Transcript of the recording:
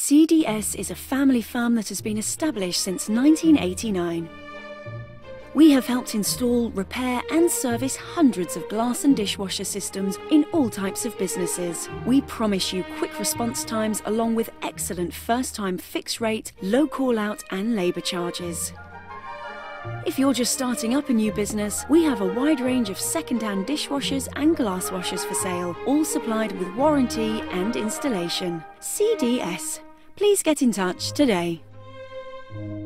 CDS is a family firm that has been established since 1989. We have helped install, repair and service hundreds of glass and dishwasher systems in all types of businesses. We promise you quick response times along with excellent first-time fixed rate, low call-out and labour charges. If you're just starting up a new business, we have a wide range of second-hand dishwashers and glass washers for sale, all supplied with warranty and installation. CDS. Please get in touch today.